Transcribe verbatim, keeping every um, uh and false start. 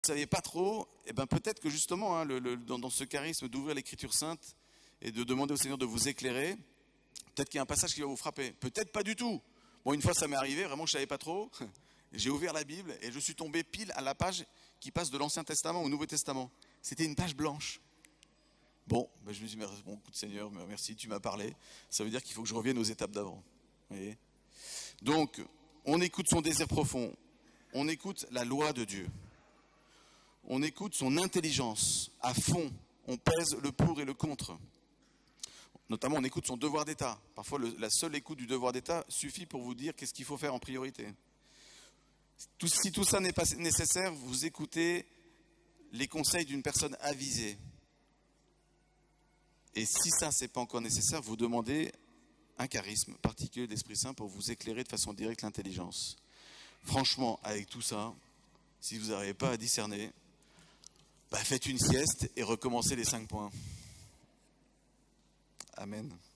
ne saviez pas trop, eh ben peut-être que justement, hein, le, le, dans, dans ce charisme d'ouvrir l'Écriture sainte et de demander au Seigneur de vous éclairer, peut-être qu'il y a un passage qui va vous frapper. Peut-être pas du tout. Bon, une fois ça m'est arrivé, vraiment je ne savais pas trop. J'ai ouvert la Bible et je suis tombé pile à la page qui passe de l'Ancien Testament au Nouveau Testament. C'était une page blanche. Bon, ben je me suis dit, bon, écoute Seigneur, merci, tu m'as parlé. Ça veut dire qu'il faut que je revienne aux étapes d'avant. Vous voyez ? Donc, on écoute son désir profond. On écoute la loi de Dieu. On écoute son intelligence à fond. On pèse le pour et le contre. Notamment, on écoute son devoir d'État. Parfois, le, la seule écoute du devoir d'État suffit pour vous dire qu'est-ce qu'il faut faire en priorité. Tout, si tout ça n'est pas nécessaire, vous écoutez les conseils d'une personne avisée. Et si ça, ce n'est pas encore nécessaire, vous demandez un charisme particulier de l'Esprit Saint pour vous éclairer de façon directe l'intelligence. Franchement, avec tout ça, si vous n'arrivez pas à discerner, bah faites une sieste et recommencez les cinq points. Amen.